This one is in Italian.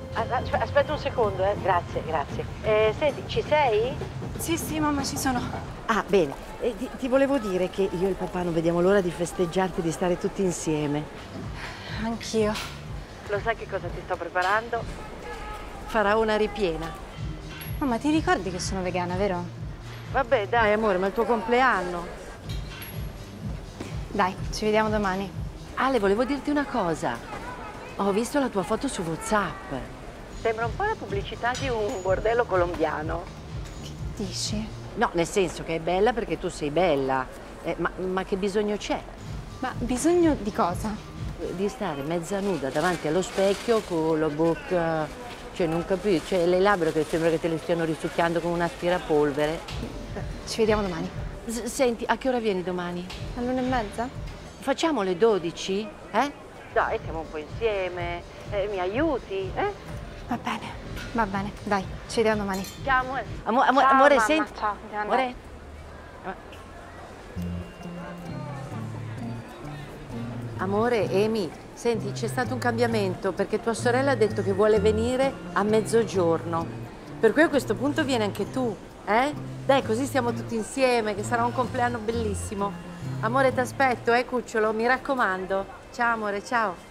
Aspetta un secondo, grazie, grazie. Senti, ci sei? Sì, mamma, ci sono. Ah, bene. Ti volevo dire che io e il papà non vediamo l'ora di festeggiarti, di stare tutti insieme. Anch'io. Lo sai che cosa ti sto preparando? Farà una ripiena. Mamma, ti ricordi che sono vegana, vero? Vabbè, dai, amore, ma è il tuo compleanno. Dai, ci vediamo domani. Ale, volevo dirti una cosa. Ho visto la tua foto su WhatsApp. Sembra un po' la pubblicità di un bordello colombiano. Che dici? No, nel senso che è bella perché tu sei bella. Ma che bisogno c'è? Ma bisogno di cosa? Di stare mezza nuda davanti allo specchio con la bocca, cioè non capisco, cioè le labbra che sembra che te le stiano risucchiando con un aspirapolvere. Ci vediamo domani. Senti, a che ora vieni domani? all'1:30? Facciamo le 12, eh? Dai, stiamo un po' insieme, mi aiuti, eh? Va bene, dai, ci vediamo domani. Ciao, amore. Ciao, Amore, mamma, senti. ciao, devo andare. Amore. Amore, Amy, senti, c'è stato un cambiamento perché tua sorella ha detto che vuole venire a mezzogiorno. Per cui a questo punto vieni anche tu, eh? Dai, così stiamo tutti insieme, che sarà un compleanno bellissimo. Amore, ti aspetto, cucciolo, mi raccomando. Ciao, amore, ciao.